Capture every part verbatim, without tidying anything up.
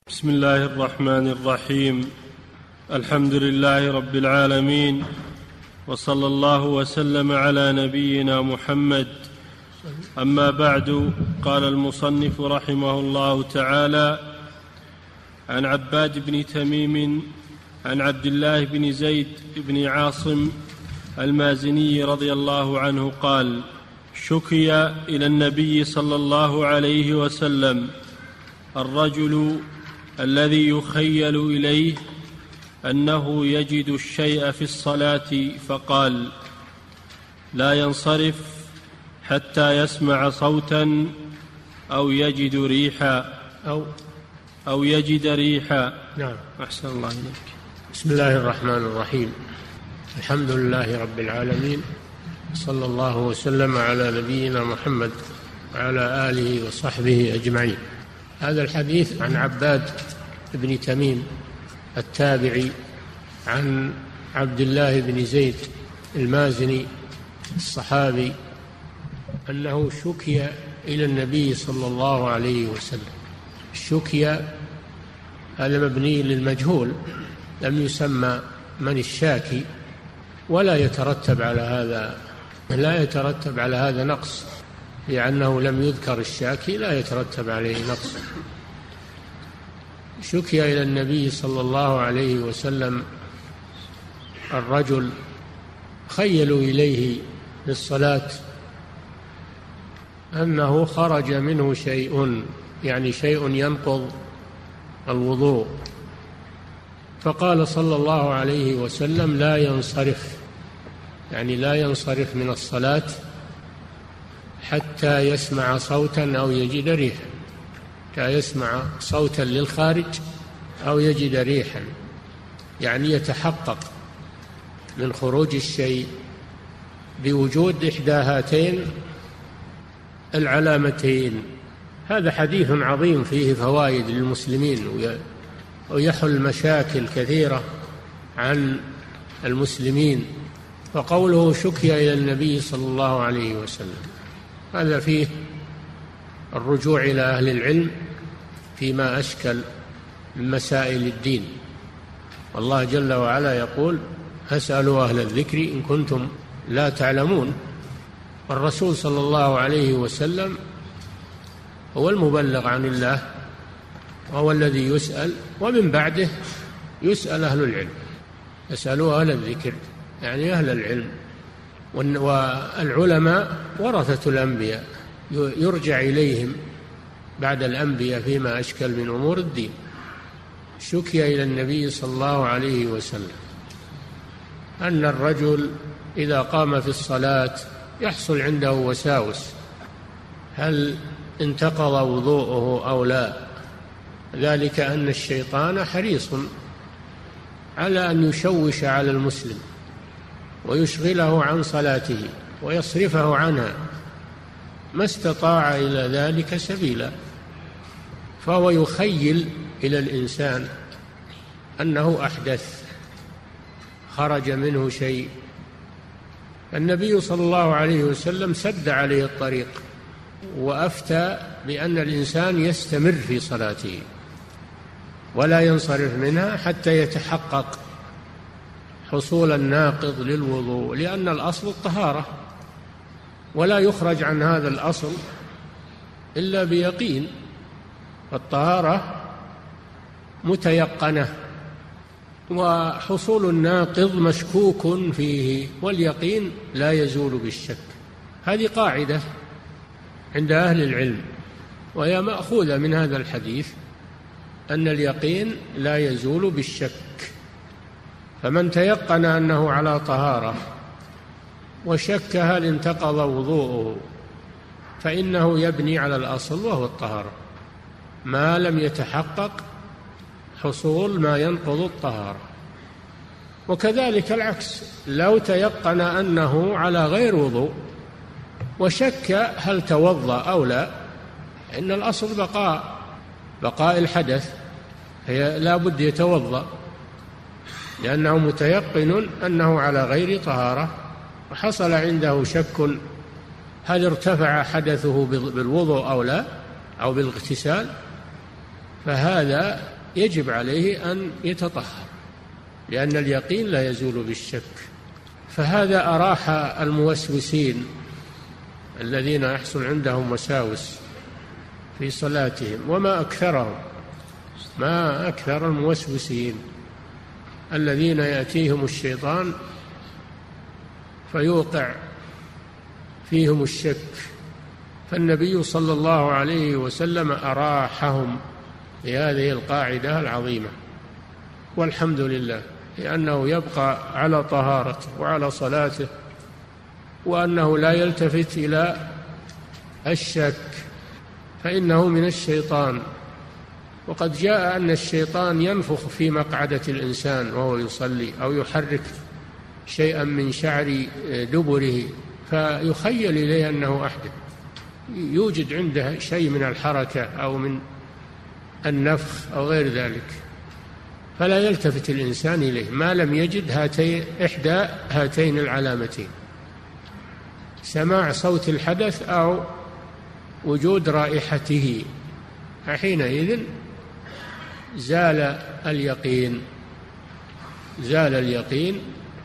بسم الله الرحمن الرحيم. الحمد لله رب العالمين، وصلى الله وسلم على نبينا محمد. أما بعد، قال المصنف رحمه الله تعالى: عن عباد بن تميم عن عبد الله بن زيد بن عاصم المازني رضي الله عنه قال: شكي إلى النبي صلى الله عليه وسلم الرجل الذي يخيل إليه أنه يجد الشيء في الصلاة، فقال: لا ينصرف حتى يسمع صوتا أو يجد ريحا أو, أو يجد ريحا. نعم. أحسن الله إليك. بسم الله الرحمن الرحيم. الحمد لله رب العالمين، صلى الله وسلم على نبينا محمد وعلى آله وصحبه أجمعين. هذا الحديث عن عباد بن تميم التابعي عن عبد الله بن زيد المازني الصحابي أنه شكي إلى النبي صلى الله عليه وسلم. الشكي هذا مبني للمجهول، لم يسمى من الشاكي، ولا يترتب على هذا لا يترتب على هذا نقص، لأنه لم يذكر الشاكي لا يترتب عليه نقص. شكي إلى النبي صلى الله عليه وسلم الرجل خيلوا إليه للصلاة أنه خرج منه شيء، يعني شيء ينقض الوضوء، فقال صلى الله عليه وسلم: لا ينصرف، يعني لا ينصرف من الصلاة حتى يسمع صوتا أو يجد ريحا، حتى يسمع صوتا للخارج أو يجد ريحا، يعني يتحقق من خروج الشيء بوجود إحدى هاتين العلامتين. هذا حديث عظيم فيه فوائد للمسلمين ويحل مشاكل كثيرة عن المسلمين. فقوله شكي إلى النبي صلى الله عليه وسلم هذا فيه الرجوع إلى أهل العلم فيما أشكل من مسائل الدين، والله جل وعلا يقول: فاسألوا أهل الذكر إن كنتم لا تعلمون. والرسول صلى الله عليه وسلم هو المبلغ عن الله، وهو الذي يسأل، ومن بعده يسأل أهل العلم. اسألوا أهل الذكر يعني أهل العلم، والعلماء ورثة الأنبياء، يرجع إليهم بعد الأنبياء فيما أشكل من أمور الدين. شكي إلى النبي صلى الله عليه وسلم أن الرجل إذا قام في الصلاة يحصل عنده وساوس، هل انتقض وضوءه أو لا؟ ذلك أن الشيطان حريص على أن يشوش على المسلم ويشغله عن صلاته ويصرفه عنها ما استطاع إلى ذلك سبيلا، فهو يخيل إلى الإنسان أنه أحدث، خرج منه شيء. النبي صلى الله عليه وسلم سد عليه الطريق وأفتى بأن الإنسان يستمر في صلاته ولا ينصرف منها حتى يتحقق حصول الناقض للوضوء، لأن الأصل الطهارة، ولا يخرج عن هذا الأصل إلا بيقين، والطهارة متيقنة، وحصول الناقض مشكوك فيه، واليقين لا يزول بالشك. هذه قاعدة عند أهل العلم، وهي مأخوذة من هذا الحديث، أن اليقين لا يزول بالشك. فمن تيقن أنه على طهارة وشك هل انتقض وضوءه فإنه يبني على الأصل وهو الطهارة، ما لم يتحقق حصول ما ينقض الطهارة. وكذلك العكس، لو تيقن أنه على غير وضوء وشك هل توضأ أو لا، إن الأصل بقاء بقاء الحدث، هي لا بد يتوضأ، لأنه متيقن أنه على غير طهارة، وحصل عنده شك هل ارتفع حدثه بالوضوء أو لا أو بالاغتسال، فهذا يجب عليه أن يتطهر، لأن اليقين لا يزول بالشك. فهذا أراح الموسوسين الذين يحصل عندهم وساوس في صلاتهم، وما أكثرهم، ما أكثر الموسوسين الذين يأتيهم الشيطان فيوقع فيهم الشك. فالنبي صلى الله عليه وسلم أراحهم بهذه القاعدة العظيمة، والحمد لله، لأنه يبقى على طهارته وعلى صلاته، وأنه لا يلتفت إلى الشك، فإنه من الشيطان. وقد جاء أن الشيطان ينفخ في مقعدة الإنسان وهو يصلي، أو يحرك شيئا من شعر دبره فيخيل إليه أنه أحدث، يوجد عنده شيء من الحركة أو من النفخ أو غير ذلك، فلا يلتفت الإنسان إليه ما لم يجد هاتين إحدى هاتين العلامتين: سماع صوت الحدث أو وجود رائحته. فحينئذ زال اليقين زال اليقين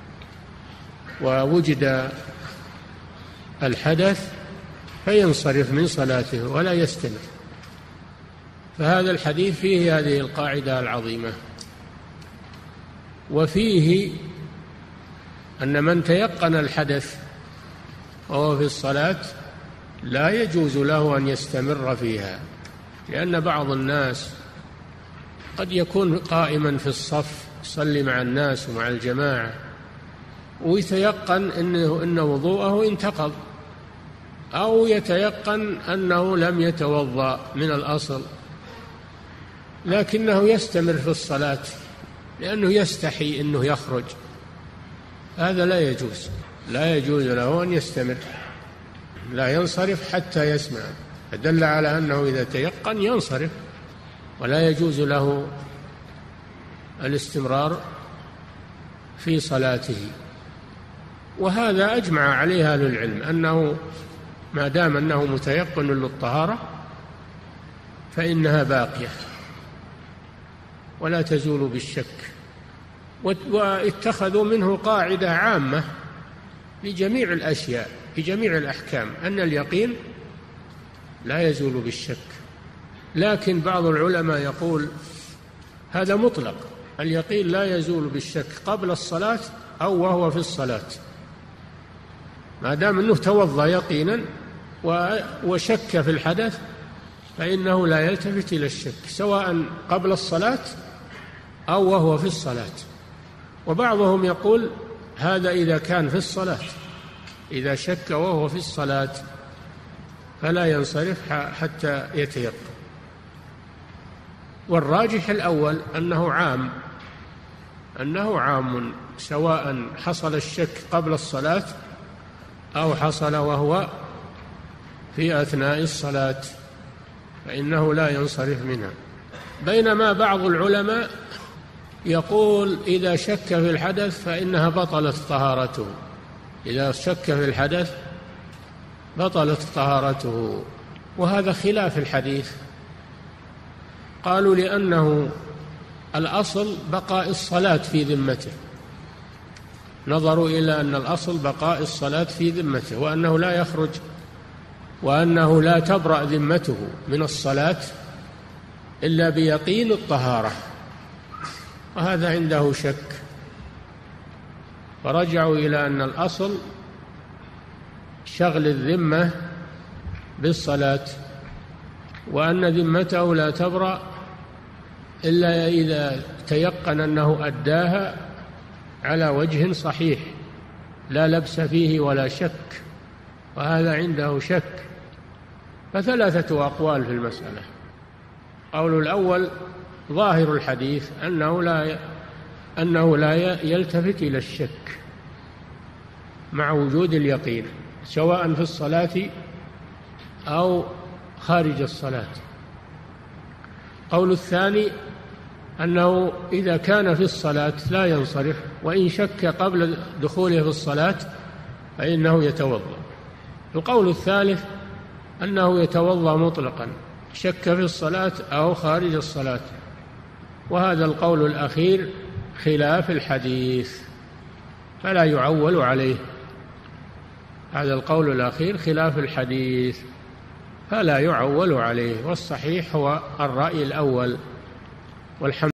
ووجد الحدث فينصرف من صلاته ولا يستمر. فهذا الحديث فيه هذه القاعدة العظيمة، وفيه أن من تيقن الحدث وهو في الصلاة لا يجوز له أن يستمر فيها، لأن بعض الناس قد يكون قائما في الصف يصلي مع الناس ومع الجماعة ويتيقن إنه إن وضوءه انتقض، أو يتيقن أنه لم يتوضأ من الأصل، لكنه يستمر في الصلاة لأنه يستحي أنه يخرج. هذا لا يجوز، لا يجوز له أن يستمر، لا ينصرف حتى يسمع. فدل على أنه إذا تيقن ينصرف، ولا يجوز له الاستمرار في صلاته. وهذا أجمع عليه أهل العلم، أنه ما دام أنه متيقن للطهارة فإنها باقية ولا تزول بالشك. واتخذوا منه قاعدة عامة لجميع الأشياء في جميع الأحكام، أن اليقين لا يزول بالشك. لكن بعض العلماء يقول هذا مطلق، اليقين لا يزول بالشك قبل الصلاة أو وهو في الصلاة، ما دام أنه توضأ يقينا وشك في الحدث فإنه لا يلتفت إلى الشك، سواء قبل الصلاة أو وهو في الصلاة. وبعضهم يقول هذا إذا كان في الصلاة، إذا شك وهو في الصلاة فلا ينصرف حتى يتيقن. والراجح الأول أنه عام، أنه عام سواء حصل الشك قبل الصلاة أو حصل وهو في أثناء الصلاة، فإنه لا ينصرف منها. بينما بعض العلماء يقول إذا شك في الحدث فإنها بطلت طهارته، إذا شك في الحدث بطلت طهارته. وهذا خلاف الحديث، قالوا لأنه الأصل بقاء الصلاة في ذمته، نظروا إلى أن الأصل بقاء الصلاة في ذمته، وأنه لا يخرج، وأنه لا تبرأ ذمته من الصلاة إلا بيقين الطهارة، وهذا عنده شك، فرجعوا إلى أن الأصل شغل الذمة بالصلاة، وأن ذمته لا تبرأ إلا إذا تيقن أنه أداها على وجه صحيح لا لبس فيه ولا شك، وهذا عنده شك. فثلاثة أقوال في المسألة. قول الأول ظاهر الحديث أنه لا أنه لا يلتفت إلى الشك مع وجود اليقين، سواء في الصلاة أو خارج الصلاة. قول الثاني أنه إذا كان في الصلاة لا ينصرف، وإن شك قبل دخوله في الصلاة فإنه يتوضأ. القول الثالث أنه يتوضأ مطلقا، شك في الصلاة أو خارج الصلاة، وهذا القول الأخير خلاف الحديث فلا يعول عليه. هذا القول الأخير خلاف الحديث فلا يعول عليه، والصحيح هو الرأي الأول. والحمد